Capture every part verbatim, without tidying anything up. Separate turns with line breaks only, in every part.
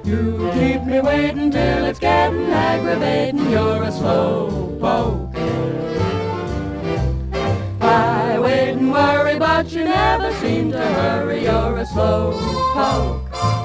You keep me waiting till it's getting aggravating. You're a slow poke. I wait and worry, but you never seem to hurry. You're a slow poke.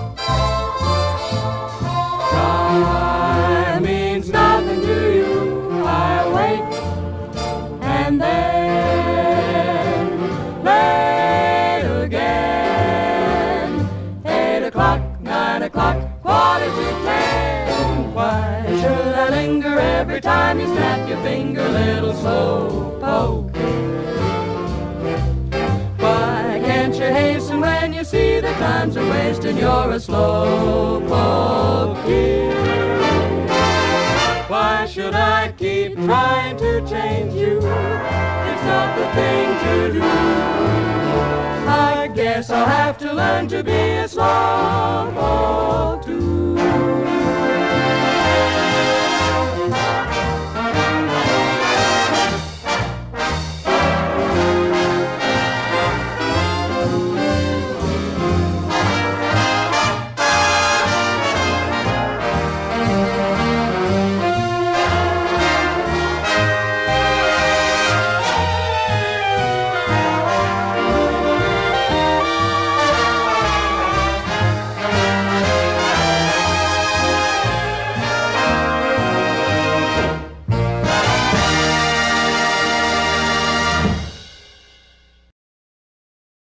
Try means nothing to you. I wait and then late again. Eight o'clock, nine o'clock, quarter to ten. Why should I linger every time you snap your finger, little slow poke? Why can't you hasten when you see the times are wasting? You're a slow poke. Why should I keep trying to change you? It's not the thing to do. I guess I'll have to learn to be a slow poke.